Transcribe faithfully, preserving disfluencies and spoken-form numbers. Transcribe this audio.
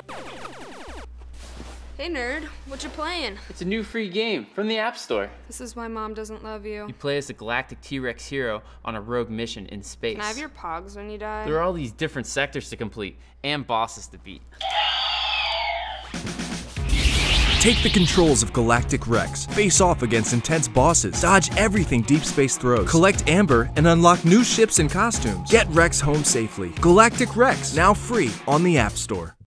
Hey nerd, what you playing? It's a new free game from the App Store. This is why Mom doesn't love you. You play as a Galactic T-Rex hero on a rogue mission in space. Can I have your pogs when you die? There are all these different sectors to complete and bosses to beat. Take the controls of Galactic Rex, face off against intense bosses, dodge everything deep space throws, collect amber, and unlock new ships and costumes. Get Rex home safely. Galactic Rex, now free on the App Store.